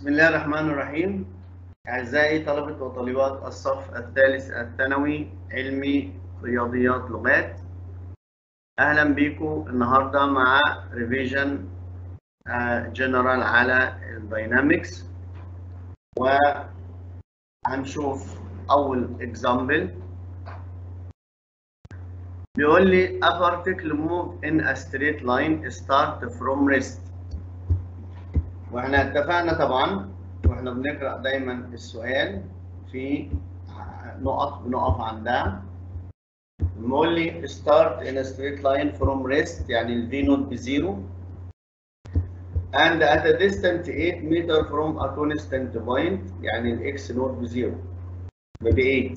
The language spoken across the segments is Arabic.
بسم الله الرحمن الرحيم. أعزائي طلبة وطالبات الصف الثالث الثانوي علمي رياضيات لغات، أهلا بيكم النهاردة مع ريفيجن جنرال على الداينامكس، وهنشوف أول إكزامبل. بيقول لي a particle move in a straight line start from rest. واحنا اتفقنا طبعا واحنا بنقرأ دايما السؤال في نقط بنقف عندها. بيقول لي start in a straight line from rest، يعني ال V نوت بزيرو and at a distance 8 meter from a constant point، يعني ال X نوت بزيرو ب 8.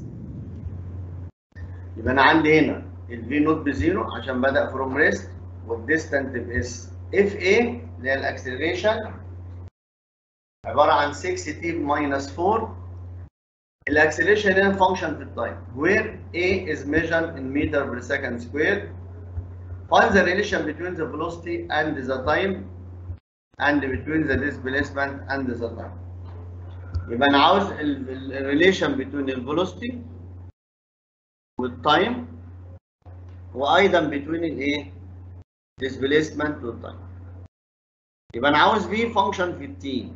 يبقى انا عندي هنا ال V نوت بزيرو عشان بدأ from rest والديستانت ب S. اف A اللي هي الاكسلريشن عبارة عن 6t minus 4. الاكسلريشن هنا فانكشن في التايم where A is measured in meter per second square. Find the relation between the velocity and the time and between the displacement and the time. يبقى انا عاوز الريليشن between الفيلوسيتي والتايم، وايضا between الايه؟ displacement والتايم. يبقى انا عاوز V فانكشن في التي.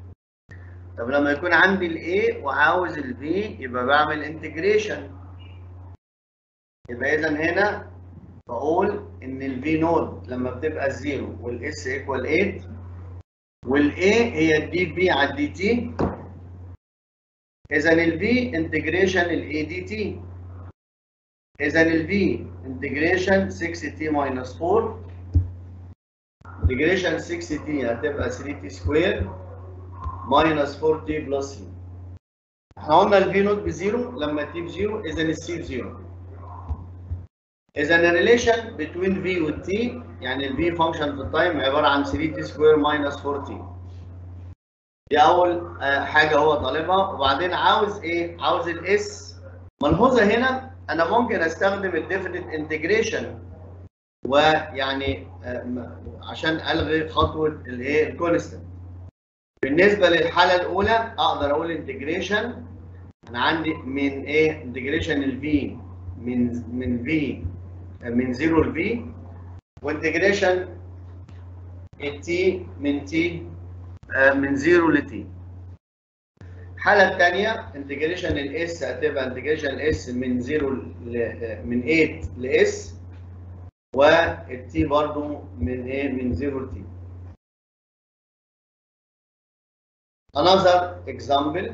طب لما يكون عندي الاي وعاوز الفي يبقى بعمل انتجريشن. يبقى اذا هنا بقول ان الفي نود لما بتبقى 0 والاس ايكوال 8 والاي هي الدي في على الدي تي، اذا الفي انتجريشن الاي دي تي، اذا الفي انتجريشن 6 تي ماينس 4. انتجريشن 6 تي هتبقى 3 تي سكوير ماينس 4 تي بلس سي. احنا قلنا الفي نوت بزيرو لما تي بزيرو، اذا السي بزيرو. اذا الريليشن بين في والتي، يعني الفي فانكشن في التايم عباره عن 3 تي سكوير ماينس 4 تي. دي اول حاجه هو طالبها. وبعدين عاوز ايه؟ عاوز الاس. ملحوظه هنا انا ممكن استخدم الديفينيت انتجريشن، ويعني عشان الغي خطوه الايه؟ الكونستنت. بالنسبه للحاله الاولى اقدر اقول انتجريشن، انا عندي من ايه؟ انتجريشن الفي من في من 0 ل في، وانتجريشن التي من تي من 0 ل تي. الحاله الثانيه انتجريشن الاس هتبقى انتجريشن الاس من 0 من 8 لاس، والتي برضو من ايه؟ من 0 ل تي. another example.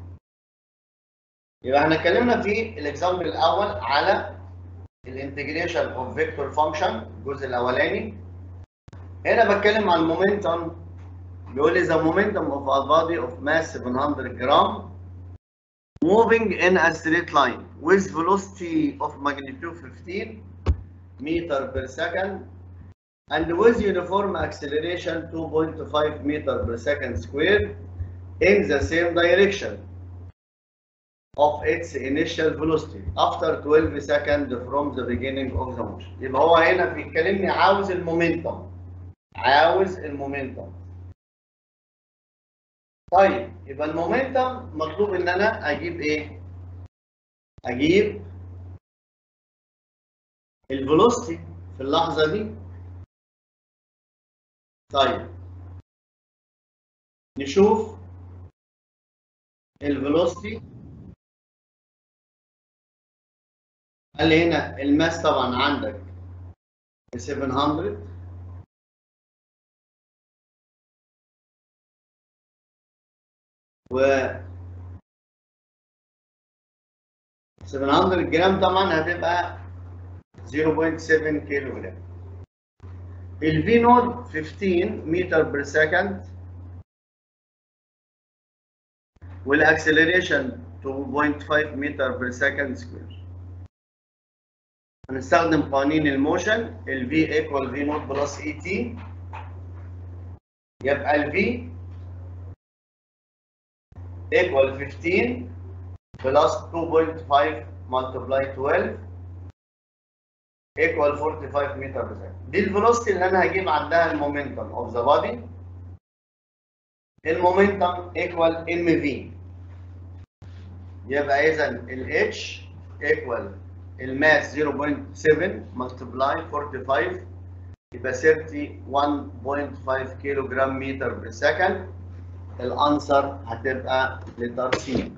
يبقى احنا اتكلمنا في الاكزامبل الاول على الانتجريشن اوف فيكتور فانكشن الجزء الاولاني. هنا بتكلم عن المومنتم. بيقول لي the momentum of a body of mass 700 gram moving in a straight line with velocity of magnitude 15 meter per second and with uniform acceleration 2.5 meter per second square in the same direction of its initial velocity after 12 seconds from the beginning of the motion. يبقى هو هنا بيتكلمني عاوز المومنتم. عاوز المومنتم. طيب يبقى المومنتم مطلوب ان انا اجيب ايه؟ اجيب الفيلوسيتي في اللحظه دي. طيب نشوف الفيلوسيتي. قال لي هنا الماس طبعا عندك 700 و 700 جرام طبعا هتبقى 0.7 كيلو جرام. الفي نود 15 متر بير سكند والاكسلريشن 2.5 متر بير سكند سكوير. هنستخدم قوانين الموشن. الفي ايكوال في نود بلس اي تي، يبقى الفي ايكوال 15 بلس 2.5 ملتبلاي 12 ايكوال 45 متر بير سكند. دي الفيلوسيتي اللي انا هجيب عندها المومنتم اوف ذا بادي. المومنتم ايكوال ام في. يبقى اذا الاتش ايكوال الماس 0.7 ملتبلاي 45 يبقى 31.5 كيلو جرام متر بير سكند. الانسر هتبقى لتر سي.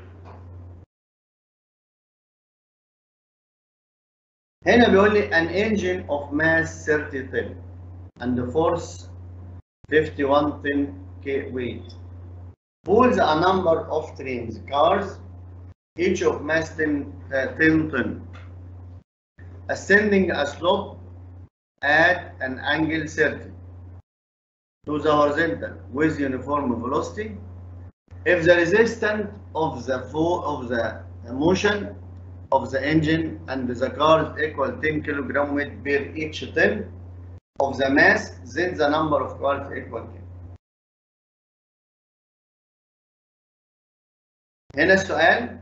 هنا بيقول لي an engine of mass 30 طن and force 51 طن weight pulls a number of trains cars each of mass 10 طن ascending a slope at an angle 30 to the horizontal with uniform velocity. If the resistance of the motion of the engine and the cars equal 10 kilogram weight per each ton of the mass, then the number of cars equal 10. هنا السؤال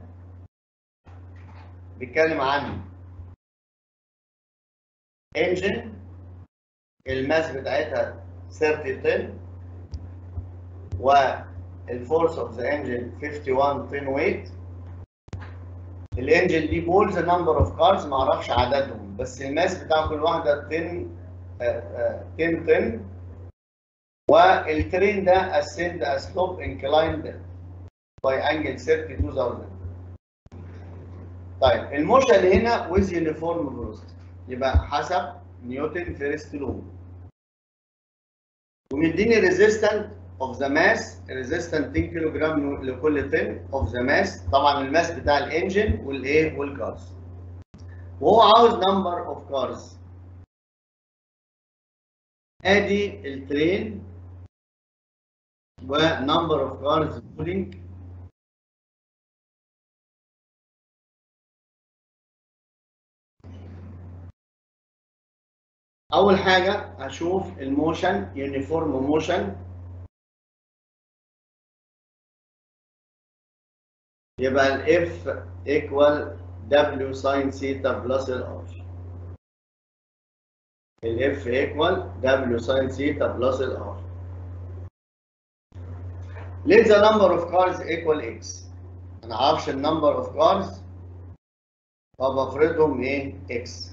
بيتكلم عن engine الماس بتاعتها 30 طن والفورس اوف ذا انجن 51 طن ويت. الانجن دي بولز نمبر اوف كارز ما اعرفش عددهم، بس الماس بتاع كل واحده 10 طن، والترين ده ascend a slope inclined by angle 32,000. طيب الموشن هنا with uniform velocity يبقى حسب نيوتن فيرست لو، ومديني ريزيستنت اوف ذا ماس ريزيستنت 10 كيلو جرام لكل طن اوف ذا ماس، طبعا الماس بتاع الانجن والايه والكارز، وهو عاوز نمبر اوف كارز. ادي الترين ونمبر اوف كارز بولينج. اول حاجه هشوف الموشن يونيفورم موشن، يبقى الاف ايكوال دبليو ساين ثيتا بلس الار. الاف ايكوال دبليو ساين ثيتا بلس الار. let the number of cars equal x. انا عارفش النمبر اوف كارز فبفرضهم ايه x.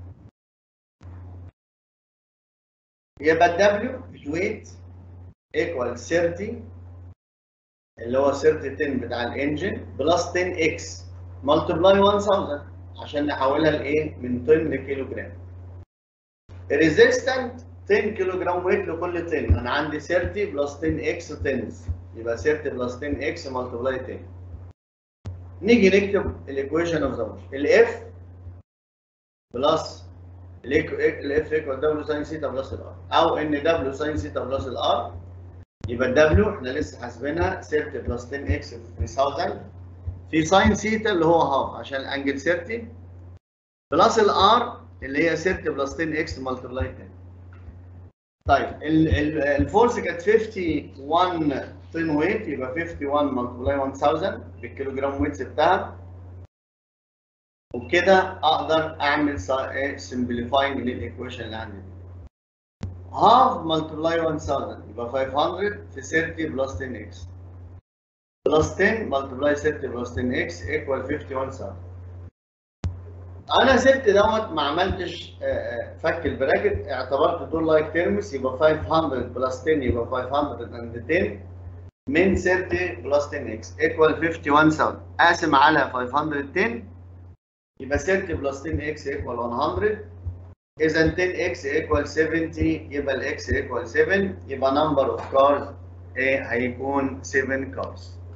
يبقى الدبليو الويت ايكوال 30 اللي هو 30 بتاع الانجن بلس 10 اكس ملتبلاي 1000 عشان نحولها لايه من طن لكيلو جرام. ريزيستنت 10 كيلو جرام ويت لكل طن، انا عندي 30 بلس 10 اكس طنز يبقى 30 بلس 10 اكس ملتبلاي 10. نيجي نكتب الايكويشن اوف ذا موشن. الاف بلس الاف ايكوال دبليو ساين ثيتا بلس الار، او ان دبليو ساين ثيتا بلس الار. يبقى الدبليو احنا لسه حاسبينها 30 بلس 10 اكس في 3000 في ساين ثيتا اللي هو هاف عشان الانجل 30 بلس الار اللي هي 30 بلس 10 اكس ملتبلاي 10. طيب الفورس كانت 51 طن ويت يبقى 51 ملتبلاي 1000 بالكيلو جرام ويت بتاعها، وبكده اقدر اعمل سمبليفاينج للايكويشن اللي عندي دي. half multiply 1000 يبقى 500 في 30 بلس 10 اكس بلس 10 multiply 30 بلس 10 اكس equal 51000. انا سبت دوت ما عملتش فك البراكت، اعتبرت دول لايك تيرمز، يبقى 500 بلس 10 يبقى 510 من 30 بلس 10 اكس equal 51000 اقسم على 510 يبقى 30 بلس 10 اكس equal 100. اذا 10 اكس equal 70 يبقى الاكس equal 7 يبقى number of cars هيكون 7 cars.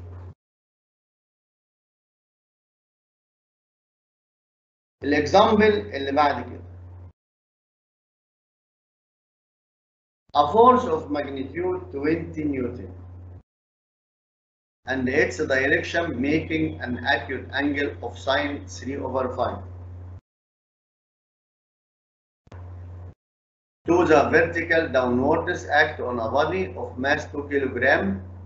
الاكزامبل اللي بعد كده a force of magnitude 20 newton and its direction making an acute angle of sine 3/5 to the vertical downwards act on a body of mass 2 kilogram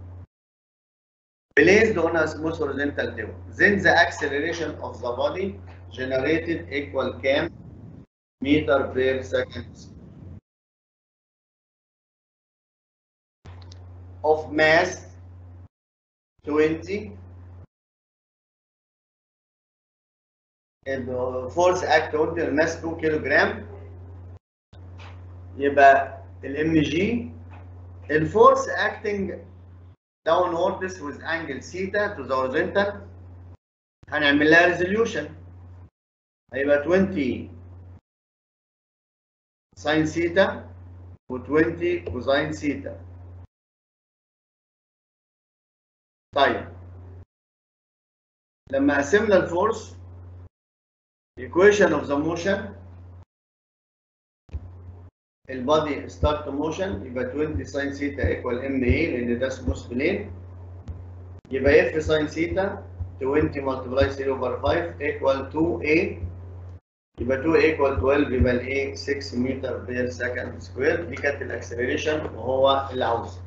placed on a smooth horizontal table. Then the acceleration of the body generated equal كام meter per second. of mass 20 force act on الماس 2 كيلو جرام، يبقى الام جي الفورس acting downwards with angle theta to the horizontal هنعمل لها resolution، هيبقى 20 ساين ثيتا و20 كوزاين ثيتا. طيب لما قسمنا الفورس equation of the motion البادي ستارت موشن يبقى 20 ساين ثيتا ايكوال ام اي لان ده سموث بلين، يبقى اف ساين ثيتا 20 ملتبلاي 3 اوفر 5 ايكوال 2 اي، يبقى 2 ايكوال 12 يبقى الايه 6 متر بير سكند سكوير. دي كانت الاكسلريشن وهو اللي عاوزها.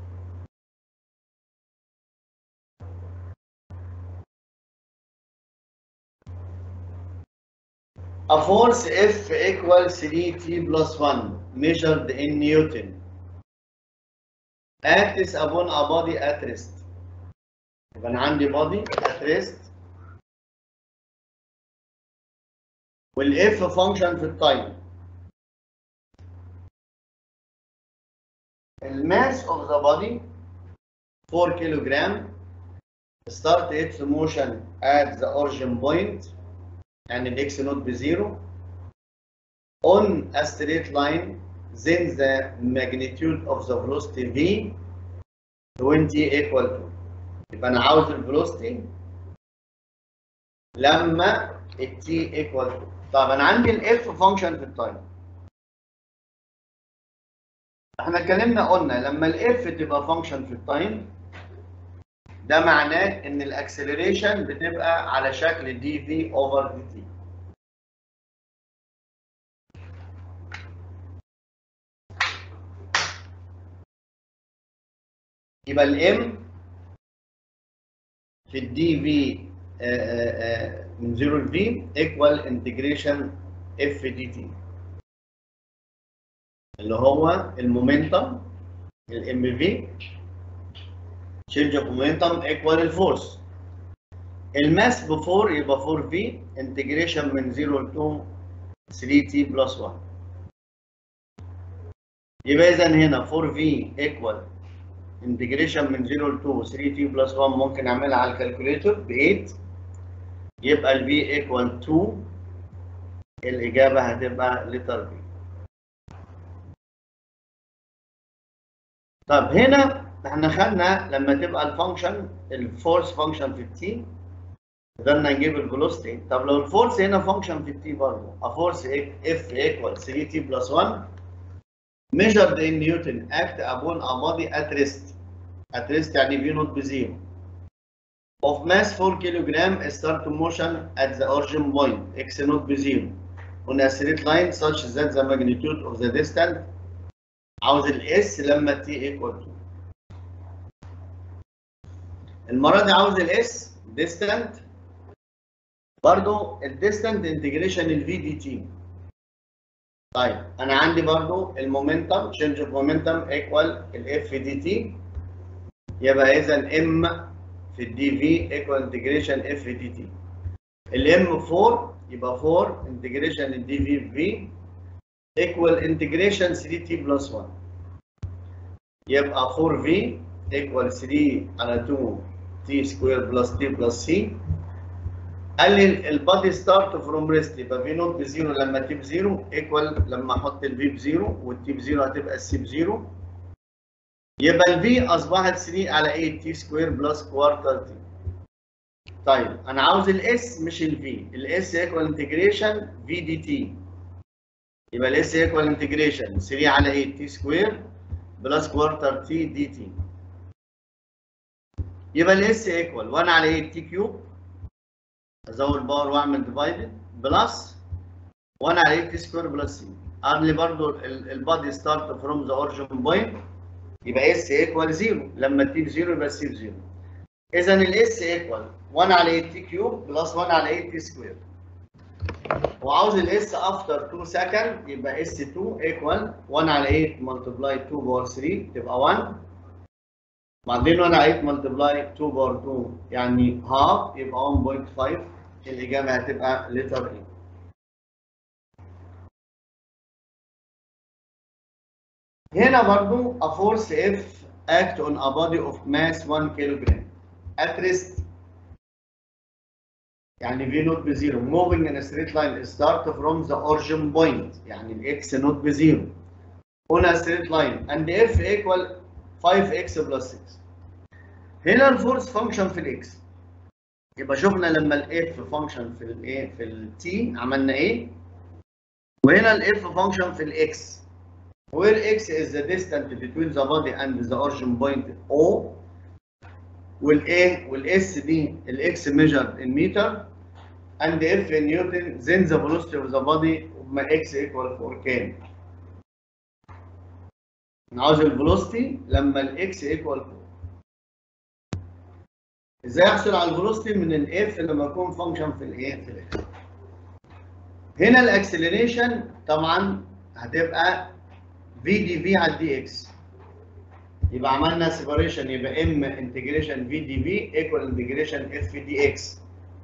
A force F equals 3T plus 1 measured in Newton acts upon a body at rest. يبقى أنا عندي body at rest والF function في التايم. الماس of the body 4 kilogram start its motion at the origin point and the x naught بزيرو on a straight line, then the magnitude of the velocity v 20 equal to، يبقى انا عاوز الفيلوسيتي لما التي equal to. طب انا عندي الاف فانكشن في التايم، احنا اتكلمنا قلنا لما الاف تبقى فانكشن في التايم ده معناه ان الاكسلريشن بتبقى على شكل دي في اوفر دي تي. يبقى الام في الدي في من 0 ل في ايكوال انتجريشن اف دي تي اللي هو المومنتم الام في change of momentum equal الفورس. الماس ب 4 يبقى 4 في انتجريشن من 0 ل 2 3 تي بلس 1. يبقى اذا هنا 4 في ايكوال انتجريشن من 0 ل 2 3 تي بلس 1 ممكن اعملها على الكالكوليتر ب 8، يبقى الفي ايكوال 2. الاجابه هتبقى لتر بي. طب هنا احنا خدنا لما تبقى الفانكشن الفورس فانكشن في التي قدرنا نجيب الفيلوسيتي. طب لو الفورس هنا فانكشن في التي برضه فورس اف ايكوال 3 تي بلس 1 measured in Newton act upon a body at rest. At rest يعني v naught بزيرو of mass 4 kilogram start motion at the origin point x naught بزيرو on a straight line such that the magnitude of the distance عاوز الاس لما t equal to. المرة دي عاوز الاس distant برضو الديستانت انتجريشن الفي دي تي. طيب انا عندي برضو المومنتم تشينج اوف مومنتم ايكوال الاف دي تي، يبقى اذا ام في الدي في ايكوال انتجريشن اف دي تي. الام 4 يبقى 4 انتجريشن الدي في في ايكوال انتجريشن 3 تي بلس 1، يبقى 4 في ايكوال 3 على 2 تي سكوير بلس تي بلس سي. قال لي البادي ستارت فروم ريست يبقى في نوت بزيرو لما تي بزيرو ايكوال لما احط الفي بزيرو والتي بزيرو هتبقى السي بزيرو، يبقى الفي اصبحت 3 على 8 تي سكوير بلس كوارتر تي. طيب انا عاوز الاس مش الفي، الاس ايكوال انتجريشن في دي تي، يبقى الاس ايكوال انتجريشن 3 على 8 تي سكوير بلس كوارتر تي دي تي، يبقى الاس ايكوال 1 على 8 تي كيوب ازود باور واعمل ديفايدد بلس 1 على 8 تي سكوير بلس سي. قال لي برضو البادي ستارت فروم ذا اوريجن بوينت يبقى اس ايكوال 0 لما تي بزيرو يبقى سي بزيرو. اذا الاس ايكوال 1 على 8 تي كيوب بلس 1 على 8 تي سكوير، وعاوز الاس افتر 2 سكند يبقى اس 2 ايكوال 1 على 8 ملتبلاي 2 باور 3 تبقى 1 بعدين وانا عيد ملتبلاي 2 باور 2 يعني هاف يبقى 1.5. الاجابه هتبقى لتر ايه. هنا برضو a force F act on a body of mass 1 kilogram at rest يعني V نوت بزيرو moving in a straight line start from the origin point يعني الإكس نوت بزيرو on a straight line and F equal 5x plus 6. هنا الفورس فانكشن في الإكس يبقى شفنا لما الإف فانكشن في الإيه في التي عملنا إيه؟ وهنا الإف فانكشن في الإكس where x is the distance between the body and the origin point O والايه والاس دي الاكس measured in meter and F in Newton then the velocity of the body ما x equal 4 كام؟ انا عاوز الفيلوسيتي لما الاكس equal 4. ازاي احصل على الفيلوسيتي من الاف لما يكون فانكشن في الايه في الاكس؟ هنا الاكسلريشن طبعا هتبقى في دي في على الدي اكس يبقى عملنا سيبريشن يبقى ام انتجريشن في دي في ايكوال انتجريشن اف دي اكس.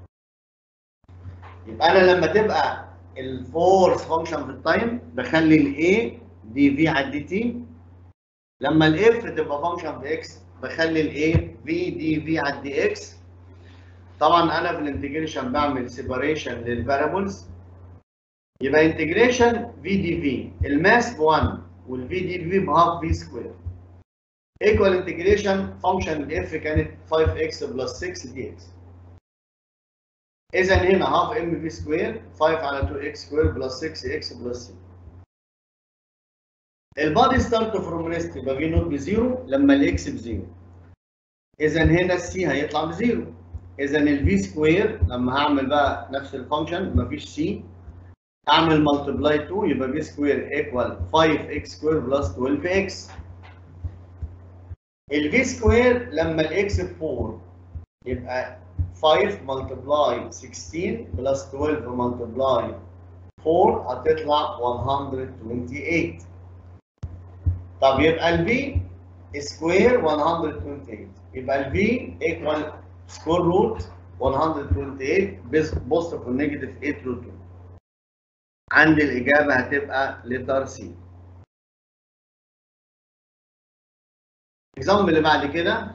يبقى انا لما تبقى الفورس فانكشن في التايم بخلي الاي دي في على الدي تي، لما الاف تبقى فانكشن في اكس بخلي الاي في دي في على الدي اكس. طبعا انا في الانتجريشن بعمل سيبريشن للفاريبلز يبقى انتجريشن في دي في الماس ب 1 والفي دي في بهاف في سكوير ايكوال انتجريشن فانكشن الاف كانت 5x بلس 6 دي اكس. اذا هنا هاف ام في سكوير 5 على 2x سكوير بلس 6x بلس 6. البادي ستارت فروم ريست يبقى في نوت بزيرو لما الاكس بزيرو. اذا هنا السي هيطلع بزيرو. اذا الفي سكوير لما هعمل بقى نفس الفانكشن مفيش سي اعمل ملتبلاي 2 يبقى في سكوير ايكوال 5x سكوير بلس 12x. الفي سكوير لما الاكس ب 4 يبقى 5 ملتبلاي 16 بلس 12 ملتبلاي 4 هتطلع 128. طب يبقى الفي سكوير 128 يبقى الفي ايكوال سكوير روت 128 بوزيتيف ونيجاتيف 8 روت 2. عندي الاجابه هتبقى لتر سي. الاكزامبل اللي بعد كده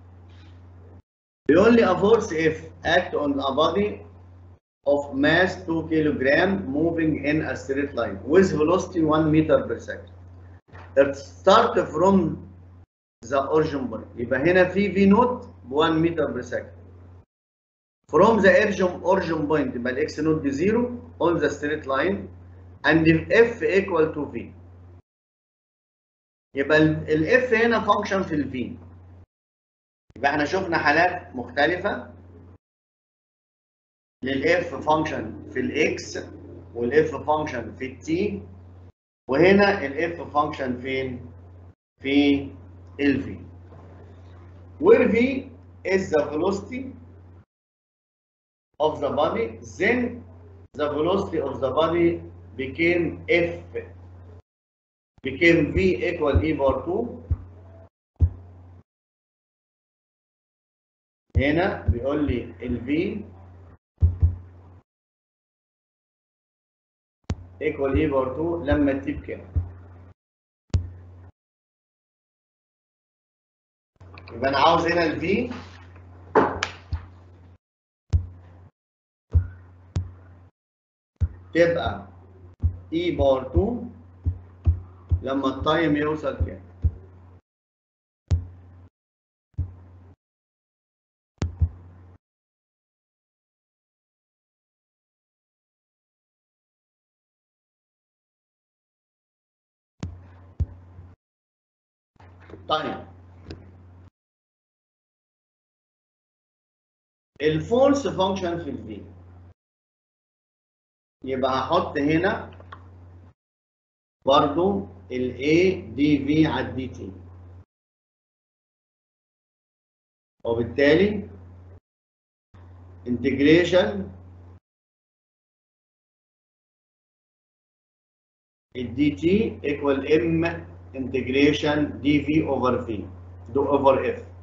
بيقول لي a force F act on a body of mass 2 kg moving in a straight line with velocity 1 meter per second. It start from the origin point. يبقى هنا في نوت ب 1 meter per second. From the origin point يبقى الاكس نوت بزيرو on the straight line and F equal to V. يبقى الاف هنا فانكشن في الفي. يبقى احنا شفنا حالات مختلفة للاف فانكشن في الاكس والاف فانكشن في التي وهنا الاف فانكشن فين؟ في الفي. Where V is the velocity of the body, then the velocity of the body became F became V equal E bar 2. هنا بيقول لي ال V equal E bar 2 لما التي بكام؟ يبقى أنا عاوز هنا ال V تبقى E bar 2 لما التايم يوصل كام؟ طيب الفورس فانكشن في الفي يبقى هحط هنا برضو ال A دي في على الدي تي وبالتالي انتجريشن الدي تي ايكوال ام انتجريشن دي في اوفر في دو اوفر اف.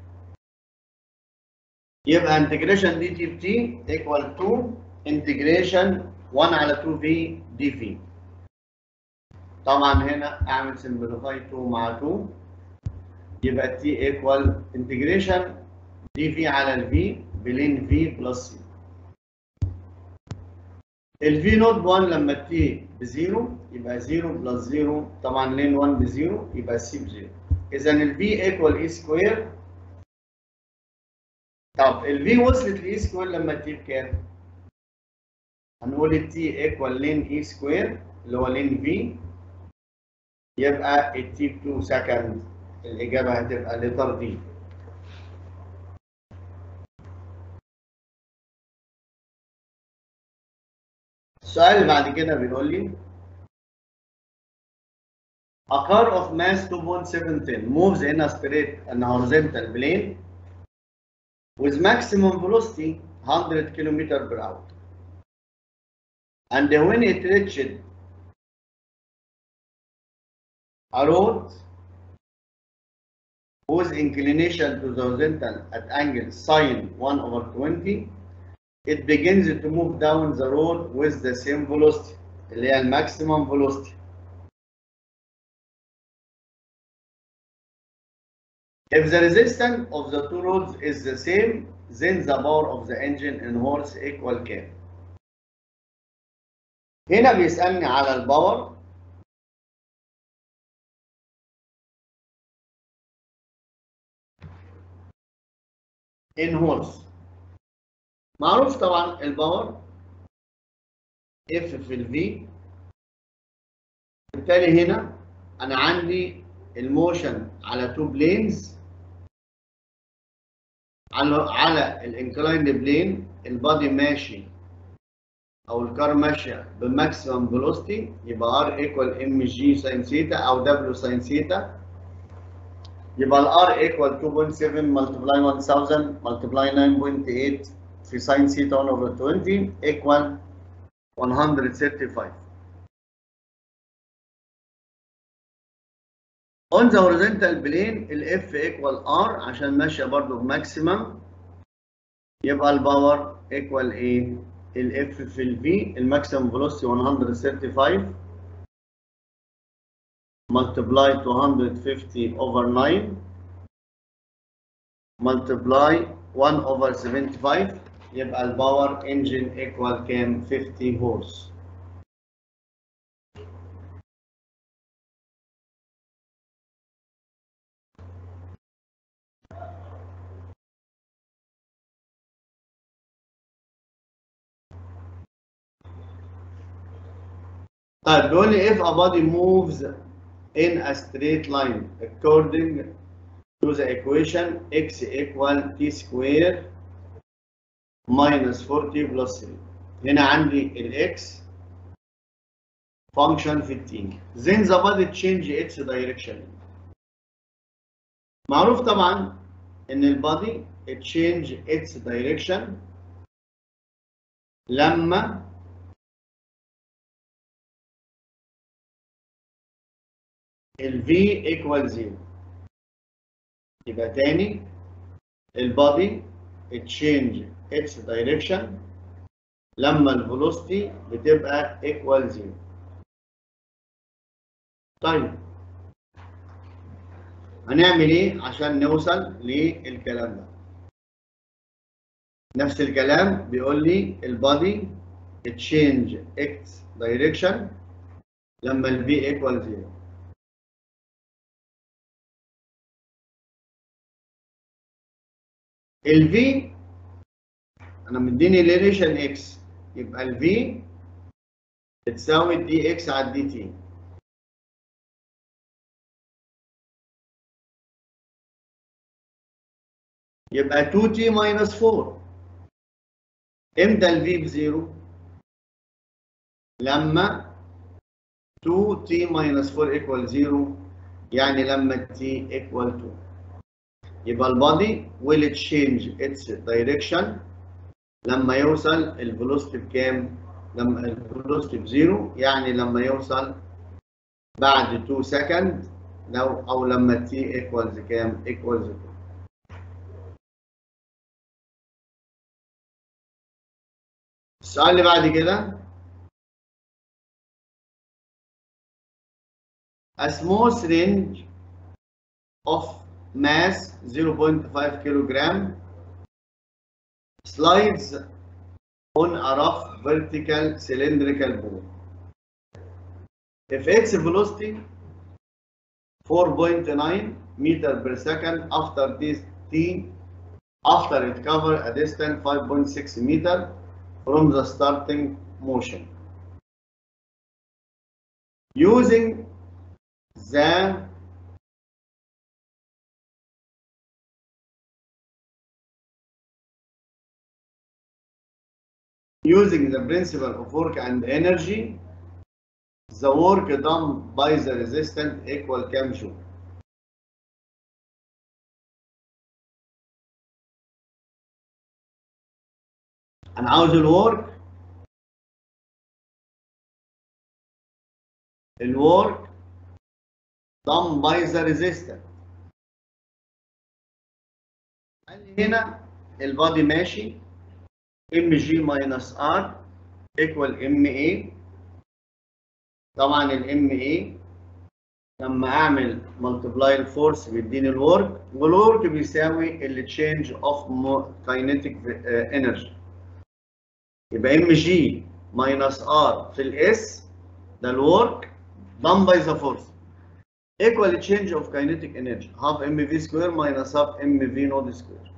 يبقى انتجريشن دي تي بتي ايكوال 2 انتجريشن 1 على 2 في دي في. طبعا هنا اعمل سمبليفاي 2 مع 2 يبقى تي ايكوال انتجريشن دي في على الفي بلين في بلس سي. الفي نوت ب 1 لما تي بزيرو يبقى 0 بلس 0، طبعا لين 1 بزيرو يبقى سي بزيرو. اذا الفي ايكوال اي سكوير. طب الفي وصلت لاي سكوير لما تي بكام؟ هنقول التي ايكوال لين اي سكوير اللي هو لين في، يبقى التي ب 2 سكند. الاجابه هتبقى لتر دي. السؤال اللي بعد كده بيقول لي a car of mass 2.7 moves in a straight and horizontal plane with maximum velocity 100 km per hour. And when it reached a road whose inclination to the horizontal at angle sine 1/20, it begins to move down the road with the same velocity اللي هي الماكسيمم velocity. If the resistance of the two roads is the same, then the power of the engine in horse equal كام؟ هنا بيسألني على الباور in horse. معروف طبعا الباور F في الفي. بالتالي هنا أنا عندي الموشن على تو بلينز. على الانكلايند بلين البادي ماشي او الكار ماشيه بماكسيمم فيلوسيتي، يبقى ار ايكوال ام جي ساين ثيتا او دبليو ساين ثيتا. يبقى الار ايكوال 2.7 ملتبلاي 1000 ملتبلاي 9.8 في ساين ثيتا 1/20 ايكوال 135. On the horizontal plane الاف ايكوال ار عشان ماشيه برضه بماكسيمم، يبقى الباور ايكوال ايه؟ الاف في الفي الماكسيمم فيلوسيتي 135 multiply 250/9 multiply 1/75 يبقى الباور انجن ايكوال كام؟ 50 هورس. طيب بيقول لي if a body moves in a straight line according to the equation x equal t square minus 40 plus 3. هنا عندي الاكس function في التي. then the body change its direction. معروف طبعا ان البادي change its direction لما ال v equal 0. يبقى تاني البادي change its direction لما الفيلوسيتي بتبقى equal 0. طيب هنعمل ايه عشان نوصل للكلام ده؟ نفس الكلام بيقول لي البادي change its direction لما ال v equal 0. ال v انا مديني ريليشن اكس، يبقى ال v بتساوي دي اكس على دي تي. يبقى 2t minus 4. امتى ال v بزيرو؟ لما 2t minus 4 equal 0، يعني لما t equal 2. يبقى البادي will change its direction لما يوصل الفيلوسيتي بكام؟ لما الفيلوسيتي بزيرو، يعني لما يوصل بعد 2 سكند او لما t equals كام؟ equals 2. السؤال اللي بعد كده a small syringe of mass 0.5 kilogram slides on a rough vertical cylindrical ball. If its velocity 4.9 meter per second after this t after it covers a distance 5.6 meter from the starting motion. Using the principle of work and energy, the work done by the resistant equal كام جول؟ أنا عاوز الورك done by the resistant. هنا البادي ماشي mg minus r equal ma. طبعا ma لما اعمل ملتبلاي الفورس بيديني الورك، والورك بيساوي التشينج اوف كاينيتيك انرجي. يبقى mg minus r في الاس ده الورك done by the force equal change of kinetic energy half mv square minus half mv node square.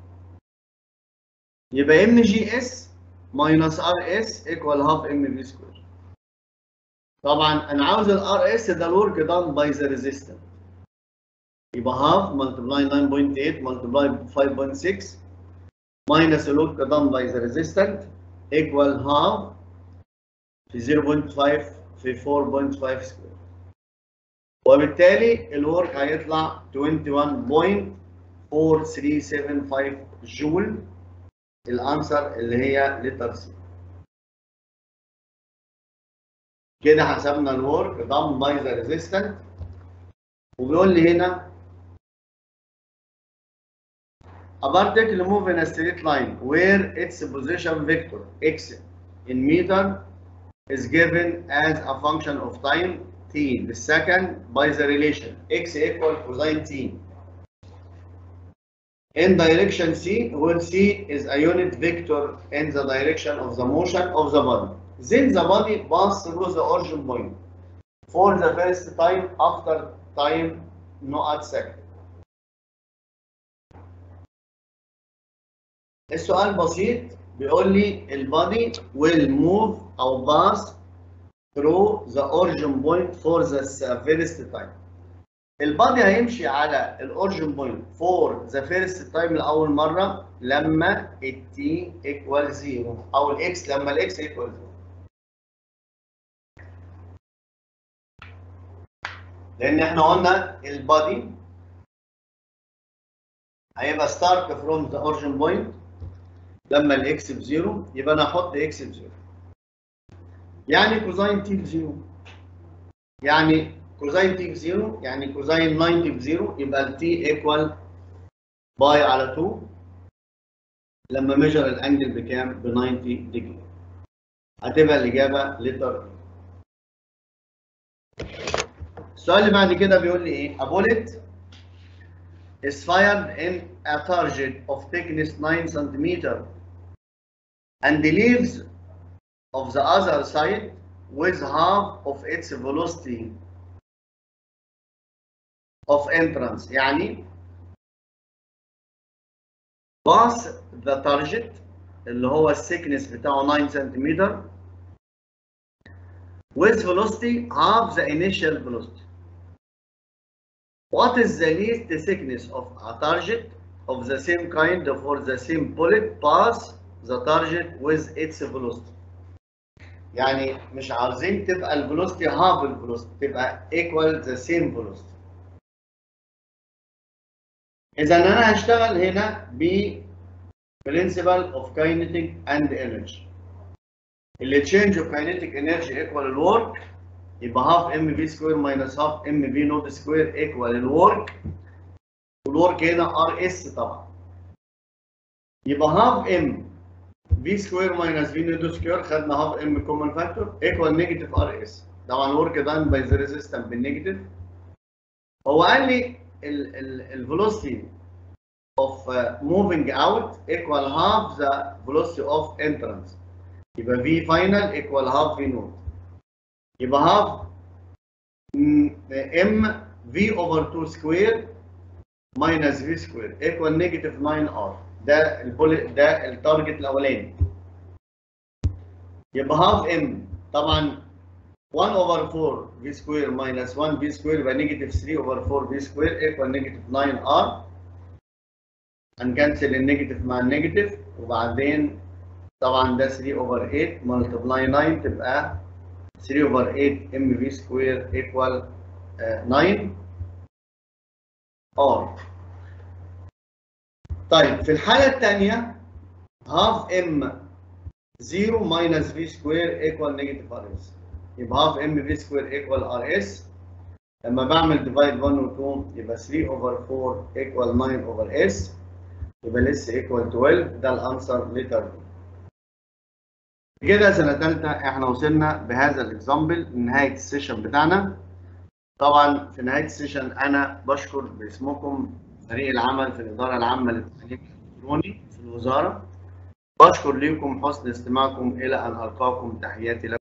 يبقى mgs minus rs equal half mv square. طبعا انا عاوز الار اس ده الورك done by the resistance، يبقى half multiply 9.8 multiply 5.6 minus الورك done by the resistant equal half في 0.5 في 4.5 سكوير، وبالتالي الورك هيطلع 21.4375 جول. الانسر اللي هي لتر سي. كده حسبنا الورك done by the resistant. وبيقول لي هنا a particle move in a straight line where its position vector x in meter is given as a function of time t بالsecond by the relation x equal cosine t in direction c, where c is a unit vector in the direction of the motion of the body. Then the body passes through the origin point for the first time after time not second. السؤال بسيط، بيقول لي البادي will move أو pass through the origin point for the first time. البادي هيمشي على الاوريجن بوينت فور ذا فيرست تايم لاول مره لما التي ايكوال 0 او الاكس لما الاكس ايكوال 0. لان احنا قلنا البادي هيبقى ستارت فروم ذا اوريجن بوينت لما الاكس بزيرو، يبقى انا احط اكس بزيرو يعني كوزاين تي بزيرو، يعني كوزاين تي بزيرو يعني كوزاين 90 بزيرو، يبقى التي ايكوال باي على 2 لما ميجر الانجل بكام؟ ب 90 ديجري. هتبقى الاجابه لتر. السؤال اللي بعد كده بيقول لي ايه؟ A bullet is fired in a target of thickness 9 cm and leaves of the other side with half of its velocity of entrance. يعني pass the target اللي هو الثيكنس بتاعه 9 سم with velocity half the initial velocity. What is the least thickness of a target of the same kind for the same bullet pass the target with its velocity؟ يعني مش عاوزين تبقى الفيلوسيتي half الفيلوسيتي، تبقى equal the same velocity. إذا أنا هشتغل هنا ب principle of kinetic and energy. اللي change of kinetic energy equal الورك، يبقى half mv square minus half mv node square equal الورك، والورك هنا rs طبعا. يبقى half m في سكوير ماينس في نود سكوير، خدنا هاف ام كومن فاكتور ايكوال نيجاتيف ار اس. طبعا ورك دان باي ذا ريزيستنس بالنيجاتيف. هو قال لي الفيلوسيتي of moving out equal half the velocity of entrance. يبقى V final equal half V naught. يبقى half M V over 2 square minus V square equal negative 9R. ده التارجت الأولاني. يبقى half M طبعا 1 over 4 V square minus 1 V square يبقى negative 3 over 4 V square equal negative 9R. هنكنسل النيجاتيف مع النيجاتيف، وبعدين طبعا ده 3 اوفر 8 ملتبلاي 9 تبقى 3 اوفر 8 ام في سكوير ايكوال 9 ار. طيب في الحاله الثانيه هاف ام 0 ماينس في سكوير ايكوال نيجاتيف ار اس. يبقى هاف ام في سكوير ايكوال ار اس. لما بعمل ديفايد 1 و 2 يبقى 3 اوفر 4 ايكوال 9 اوفر اس. يبقى لسه ايكوال 12. ده الانسر لتر. كده سنة تالتة احنا وصلنا بهذا الاكزامبل لنهاية السيشن بتاعنا. طبعا في نهاية السيشن انا بشكر باسمكم فريق العمل في الإدارة العامة للتعليم الإلكتروني في الوزارة. بشكر لكم حسن استماعكم، إلى أن ألقاكم، تحياتي لكم.